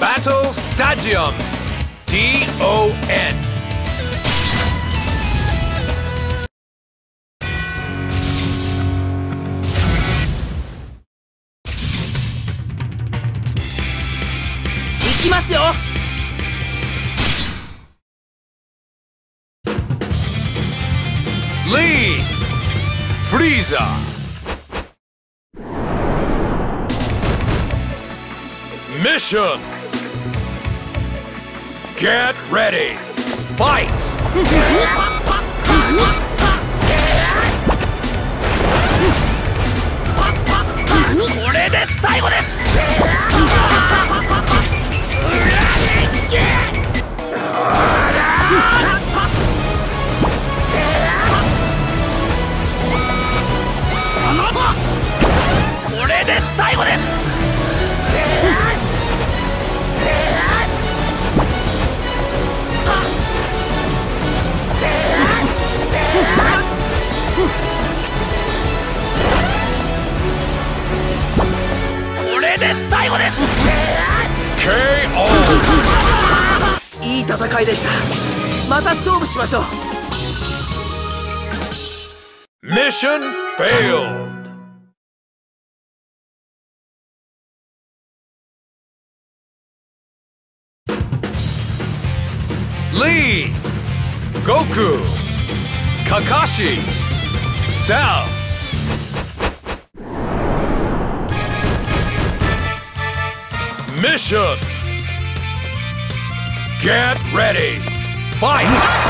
Battle Stadium DON 行きますよ。 Lead Frieza Mission Get ready Fight これで最後です。これで最後です。これで最後です。 KO いい戦いでした。また勝負しましょう。 Mission failed Lead Goku Kakashi Cell Mission Get ready Fight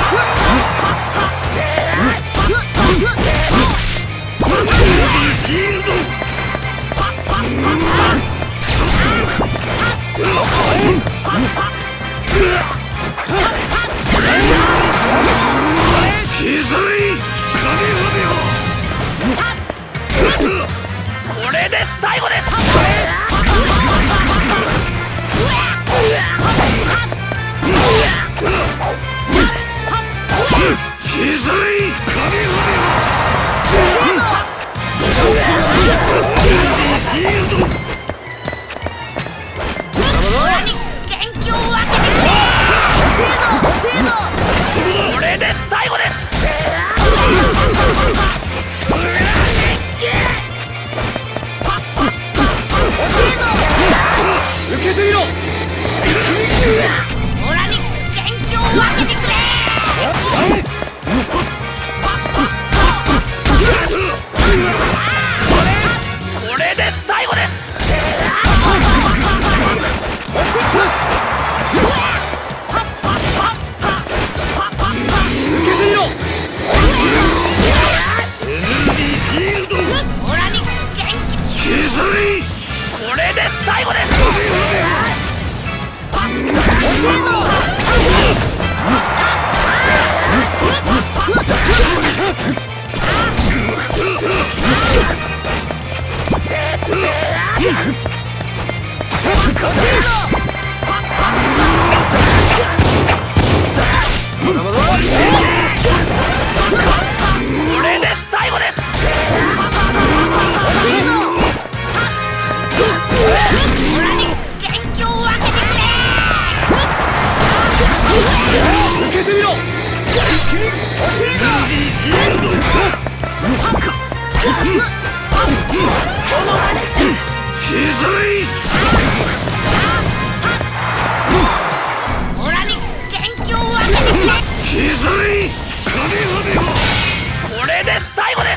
これで最後です。これで最後です。受けてみろ。オラに元気を分けてくれ。これで最後です。受けてみろ。オラに元気。これで最後です。これで最後です。オラに元気を分けてくれ。受けてみろ。オラに元気を分けてくれ。これで最後です。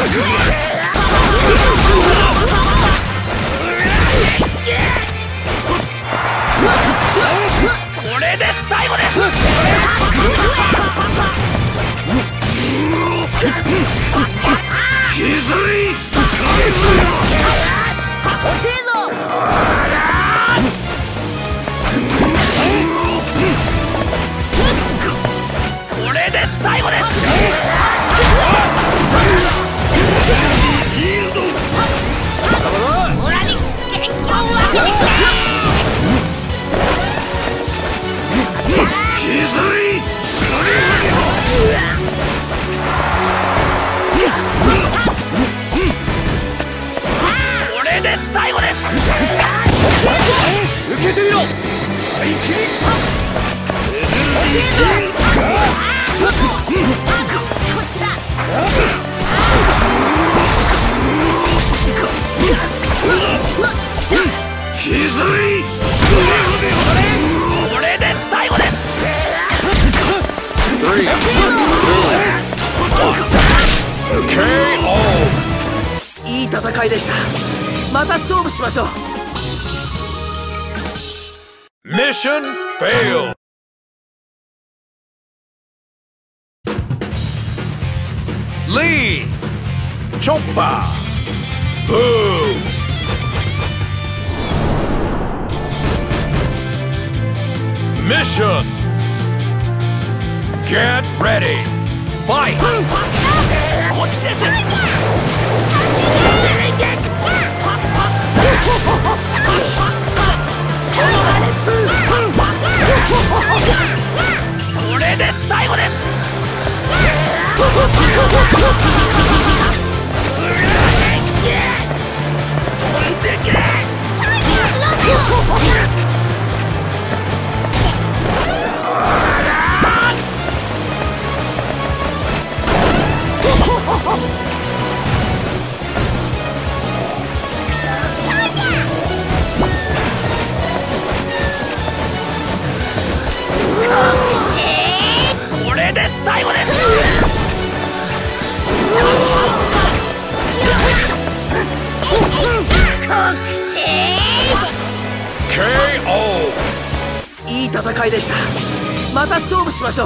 これで最後です。これで最後です。オラに元気を分けてくれ。これで最後です。 してみろ。 ひずい。 これで最後です。 3、2、1 KO。 いい戦いでした。また勝負しましょう。 Mission failed. Lee Choppa. Boo. Mission. Get ready. Fight. こっちです。これで最後です。これで最後です。 KO. いい戦いでした。また勝負しましょう。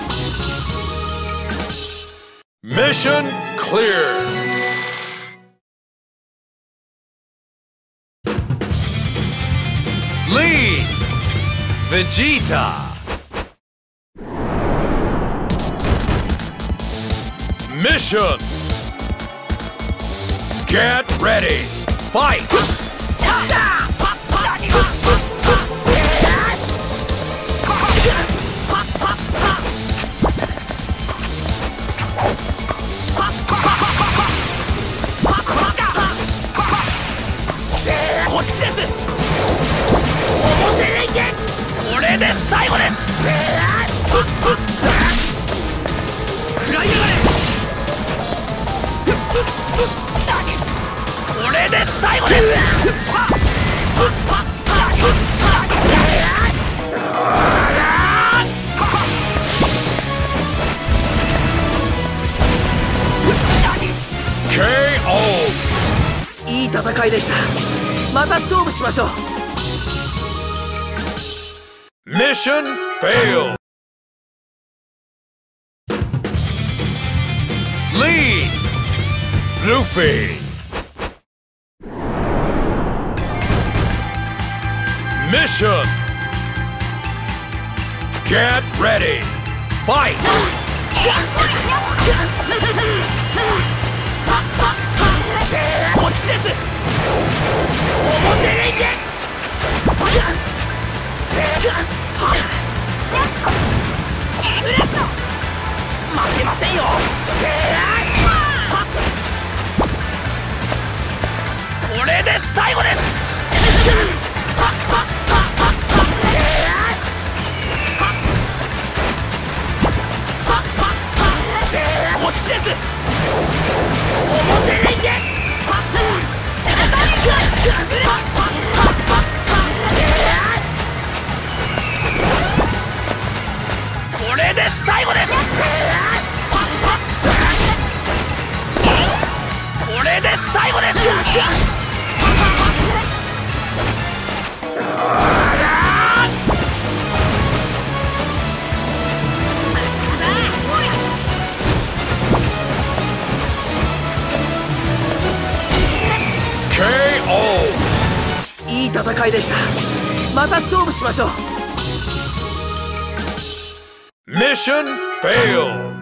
Mission clear. Lee Vegeta. Mission. Get ready. Fight. こっちです。これで最後です。食らいやがれ。これで最後です。KO。 いい戦いでした。また勝負しましょう。Mission failed. Lee Luffy. Mission. Get ready. Fight. こっちです。表レンジ。負けませんよ。これで最後です。こっちです。表レンジ。これで最後です。これで最後です。 KO. いい戦いでした。また勝負しましょう。 Mission failed.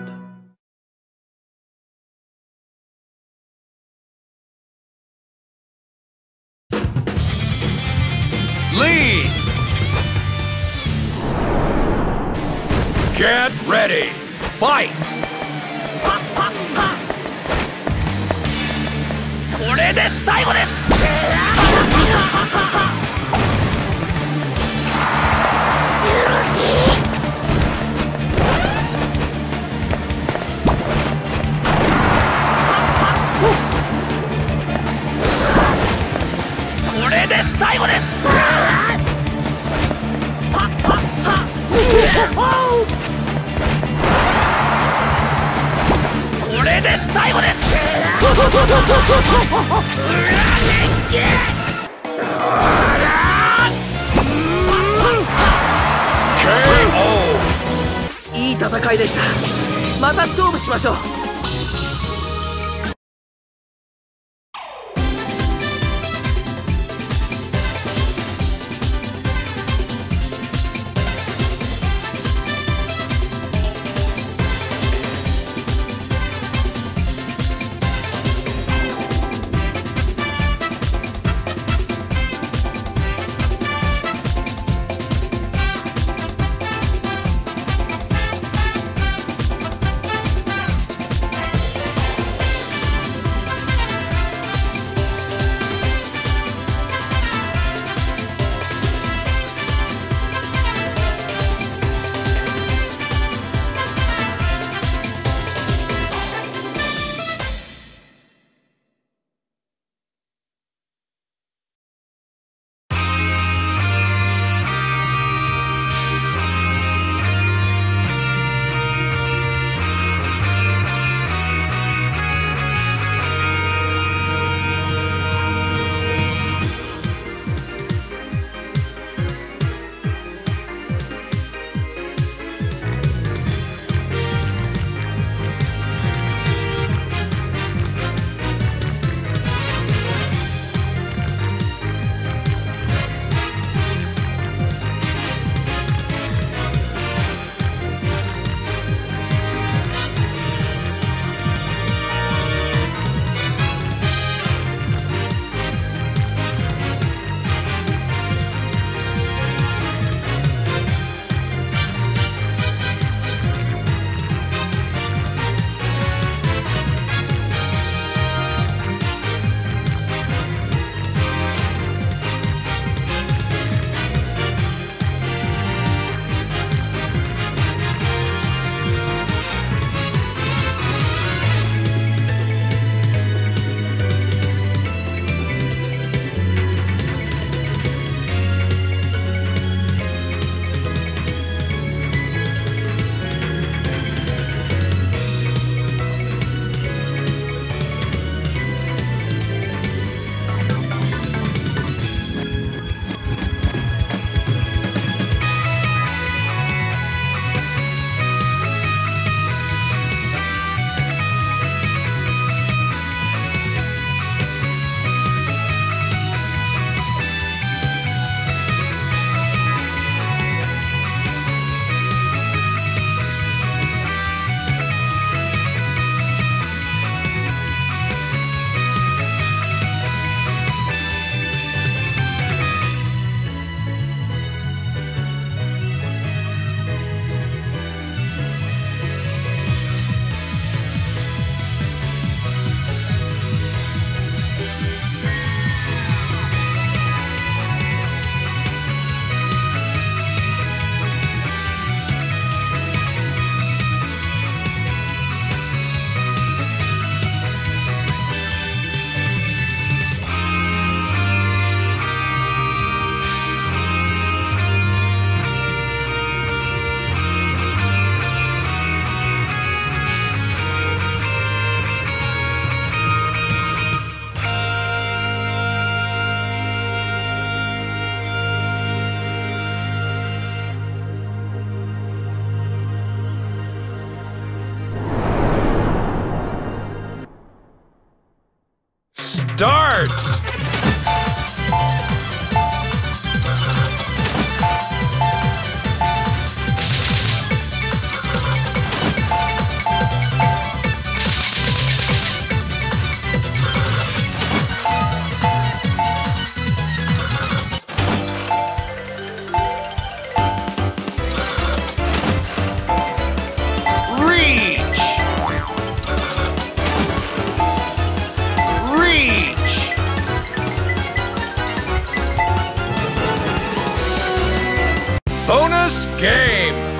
Lee. Get ready. Fight. これで最後です。 いい戦いでした。また勝負しましょう。 Start! Bonus game!